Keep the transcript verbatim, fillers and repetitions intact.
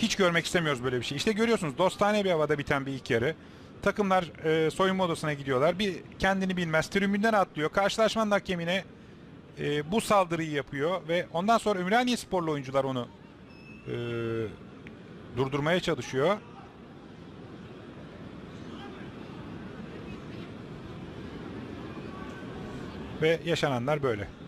Hiç görmek istemiyoruz böyle bir şey. İşte görüyorsunuz, dostane bir havada biten bir ilk yarı. Takımlar e, soyunma odasına gidiyorlar. Bir kendini bilmez tribünden atlıyor. Karşılaşmanın hakemine e, bu saldırıyı yapıyor ve ondan sonra Ümraniyesporlu oyuncular onu e, durdurmaya çalışıyor. Ve yaşananlar böyle.